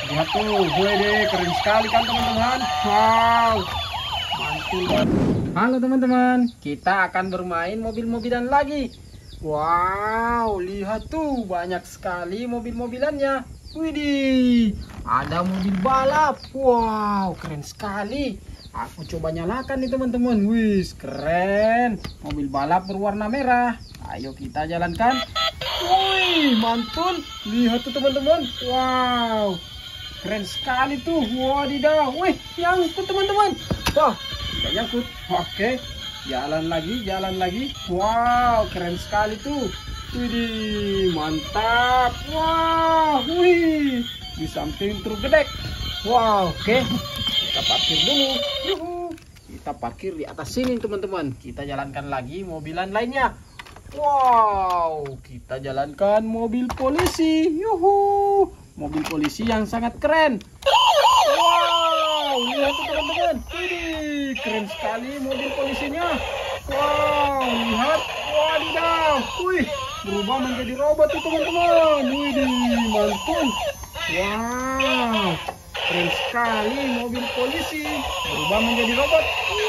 Lihat tuh, gue deh, keren sekali kan teman-teman. Wow, mantul banget. Halo teman-teman, kita akan bermain mobil-mobilan lagi. Wow, lihat tuh, banyak sekali mobil-mobilannya. Widih, ada mobil balap. Wow, keren sekali. Aku coba nyalakan nih teman-teman. Wih, keren. Mobil balap berwarna merah. Ayo kita jalankan. Wih, mantul. Lihat tuh teman-teman. Wow, keren sekali tuh. Wadidaw. Wih, nyangkut teman-teman. Wah, tidak nyangkut. Oke, jalan lagi. Wow, keren sekali tuh. Widih, mantap. Wah, wih, di samping truk gedek. Wow, oke. Kita parkir dulu. Yuhu. Kita parkir di atas sini teman-teman. Kita jalankan lagi mobilan lainnya. Wow, kita jalankan mobil polisi. Yuhu, mobil polisi yang sangat keren. Wow, lihat tuh teman-teman. Widih, keren sekali mobil polisinya. Wow, lihat. Wadidaw. Wih, berubah menjadi robot tuh teman-teman. Widih, mantul. Wow, keren sekali mobil polisi berubah menjadi robot.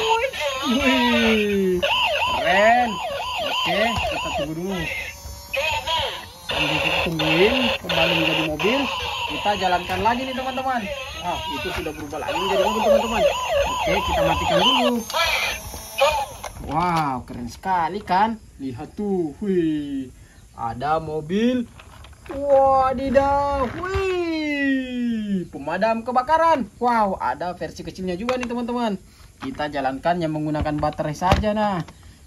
Wih, keren. Oke, kita tunggu dulu. Sambil kita tungguin kembali menjadi mobil, kita jalankan lagi nih teman-teman. Ah, itu sudah berubah lagi menjadi mobil teman-teman. Oke, kita matikan dulu. Wow, keren sekali kan? Lihat tuh, wih, ada mobil. Wadidaw, wih, pemadam kebakaran. Wow, ada versi kecilnya juga nih teman-teman. Kita jalankan yang menggunakan baterai saja nah.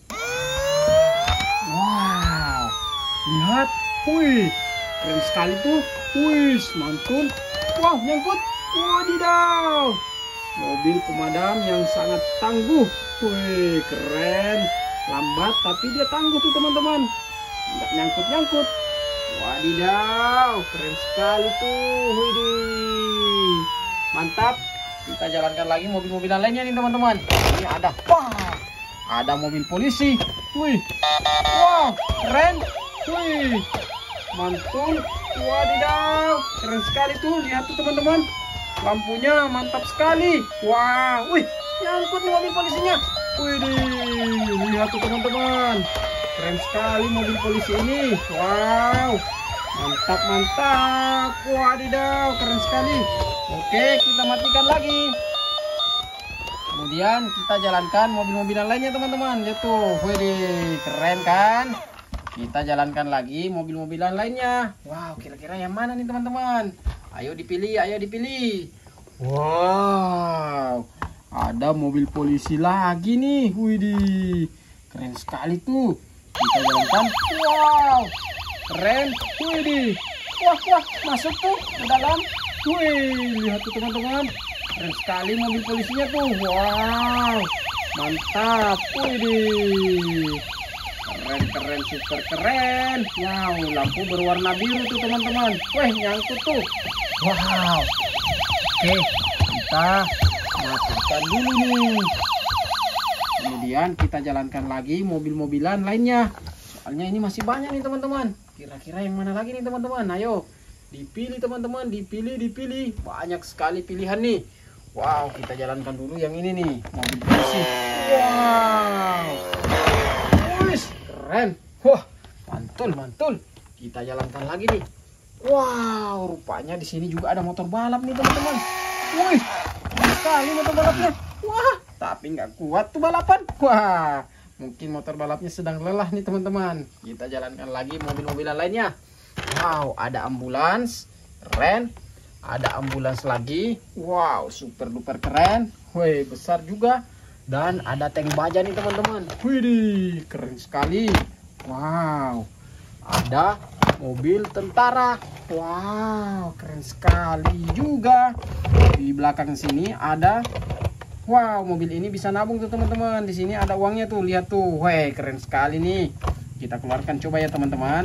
Wow, lihat, wih, keren sekali tuh. Wih, mantul. Wow, nyangkut. Wadidaw, mobil pemadam yang sangat tangguh. Wih, keren. Lambat tapi dia tangguh tuh teman-teman. Nggak nyangkut-nyangkut. Wadidaw, keren sekali tuh. Widih, mantap. Kita jalankan lagi mobil-mobilan lainnya nih teman-teman. Ini ada, wah, ada mobil polisi. Wih, wow, keren. Wih, mantul. Wadidaw, keren sekali tuh. Lihat tuh teman-teman, lampunya mantap sekali. Wow, wih, nyangkut nih mobil polisinya. Widih, lihat tuh teman-teman, keren sekali mobil polisi ini. Wow, mantap. Wadidaw, keren sekali. Oke, kita matikan lagi. Kemudian kita jalankan mobil-mobilan lainnya teman-teman. Lihat tuh, widih, keren kan? Kita jalankan lagi mobil-mobilan lainnya. Wow, kira-kira yang mana nih teman-teman? Ayo dipilih. Wow, ada mobil polisi lagi nih. Widih, keren sekali tuh. Kita jalankan. Wow, keren. Widih, wah, masuk tuh ke dalam. Wih, lihat tuh teman-teman, keren sekali mobil polisinya tuh. Wow, mantap. Widih, keren, super keren. Wow, lampu berwarna biru tuh teman-teman. Wih, nyangkut tuh. Wow, oke, kita matikan dulu nih. Kemudian kita jalankan lagi mobil-mobilan lainnya. Soalnya ini masih banyak nih teman-teman. Kira-kira yang mana lagi nih teman-teman? Ayo dipilih teman-teman, dipilih. Banyak sekali pilihan nih. Wow, kita jalankan dulu yang ini nih, mobil polisi. Wow, wih, keren. Wah, mantul. Kita jalankan lagi nih. Wow, rupanya di sini juga ada motor balap nih teman-teman. Wih, keren sekali motor balapnya. Wah, tapi nggak kuat tuh balapan. Wah, mungkin motor balapnya sedang lelah nih teman-teman. Kita jalankan lagi mobil-mobilan lainnya. Wow, ada ambulans, keren. Ada ambulans lagi. Wow, super duper keren. Wih, besar juga. Dan ada tank baja nih teman-teman. Widih, keren sekali. Wow, ada mobil tentara. Wow, keren sekali juga. Di belakang sini ada, wow, mobil ini bisa nabung tuh teman-teman. Di sini ada uangnya tuh, lihat tuh. Wih, keren sekali nih. Kita keluarkan coba ya teman-teman.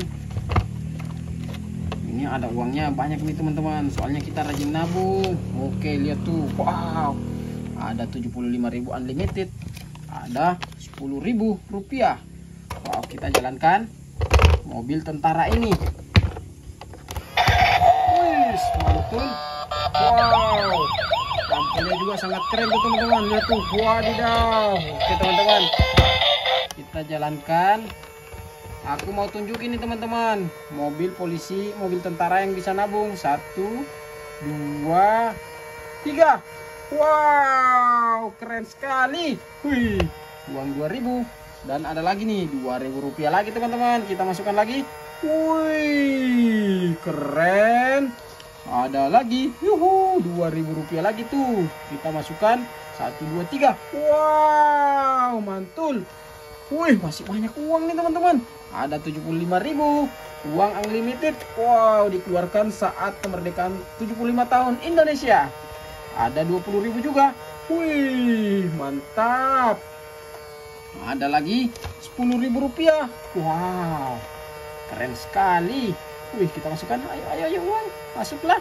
Ini ada uangnya banyak nih teman-teman. Soalnya kita rajin nabung. Oke, lihat tuh. Wow, ada 75.000 unlimited. Ada 10.000 rupiah. Wow, kita jalankan mobil tentara ini. Wih, mantul. Wow, lampunya juga sangat keren tuh teman-teman. Lihat tuh, wadidaw. Oke teman-teman, kita jalankan. Aku mau tunjukin nih teman-teman, mobil polisi, mobil tentara yang bisa nabung. 1, 2, 3. Wow, keren sekali. Wih, uang 2000. Dan ada lagi nih, 2000 rupiah lagi teman-teman. Kita masukkan lagi. Wih, keren. Ada lagi, yuhu, 2000 rupiah lagi tuh. Kita masukkan 1, 2, 3. Wow, mantul. Wih, masih banyak uang nih teman-teman. Ada 75.000, uang unlimited. Wow, dikeluarkan saat kemerdekaan 75 tahun Indonesia. Ada 20.000 juga. Wih, mantap. Ada lagi 10.000 rupiah. Wow, keren sekali. Wih, kita masukkan. Ayo uang, masuklah.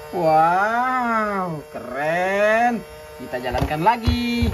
Wow, keren. Kita jalankan lagi.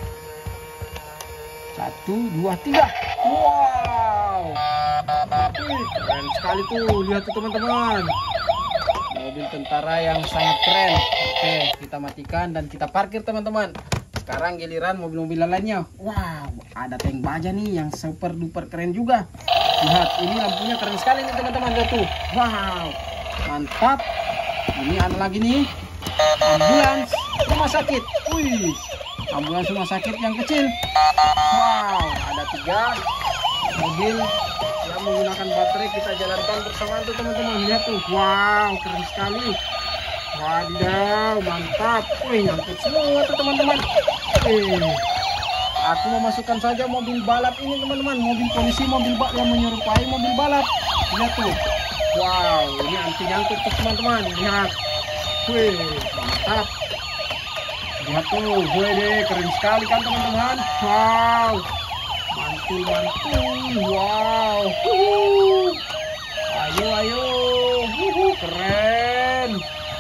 1, 2, 3. Wow, wih, keren sekali tuh. Lihat tuh teman-teman, mobil tentara yang sangat keren. Oke, kita matikan dan kita parkir teman-teman. Sekarang giliran mobil-mobil lainnya. Wow, ada tank baja nih yang super duper keren juga. Lihat, ini lampunya keren sekali nih teman-teman. Lihat tuh, wow, mantap. Ini ada lagi nih, ambulans rumah sakit. Wih, ambulans rumah sakit yang kecil. Wow, ada 3 mobil yang menggunakan baterai. Kita jalankan bersamaan tuh teman-teman. Lihat tuh, wow, keren sekali. Wadidaw, mantap. Wih, nyangkut semua tuh teman-teman. Aku mau masukkan saja mobil balap ini teman-teman. Mobil polisi, mobil balap yang menyerupai mobil balap. Lihat tuh, wow, ini anti nyangkut tuh teman-teman. Lihat, wih, mantap. Lihat tuh, gue deh, keren sekali kan teman-teman. Wow, mantul. Wow, ayo, keren.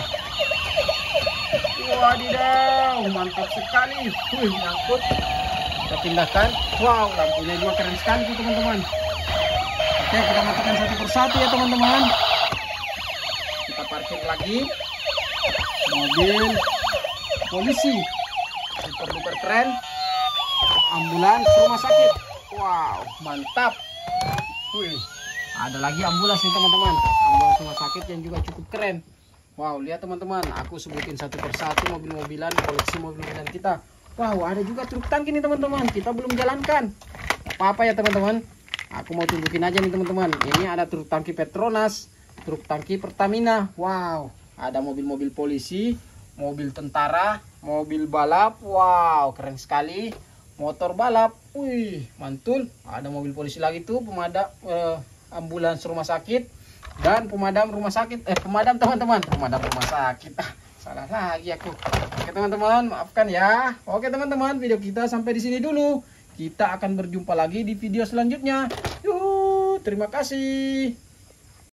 Wadidaw, mantap sekali. Wih, nyangkut. Kita pindahkan. Wow, lampunya juga keren sekali tuh teman-teman. Oke, kita matikan satu persatu ya teman-teman. Kita parkir lagi. Mobil polisi super duper keren. Ambulans rumah sakit. Wow, mantap. Wih, ada lagi ambulans nih teman-teman. Ambulans rumah sakit yang juga cukup keren. Wow, lihat teman-teman, aku sebutin satu persatu mobil-mobilan, koleksi mobil-mobilan kita. Wow, ada juga truk tangki nih teman-teman. Kita belum jalankan. Apa-apa ya teman-teman. Aku mau tunjukin aja nih teman-teman. Ini ada truk tangki Petronas, truk tangki Pertamina. Wow, ada mobil-mobil polisi, mobil tentara, mobil balap. Wow, keren sekali. Motor balap. Wih, mantul. Ada mobil polisi lagi tuh, pemadam ambulans rumah sakit dan pemadam rumah sakit. Pemadam teman-teman, pemadam rumah sakit. Salah lagi aku. Oke teman-teman, maafkan ya. Oke teman-teman, video kita sampai di sini dulu. Kita akan berjumpa lagi di video selanjutnya. Yuhu, terima kasih.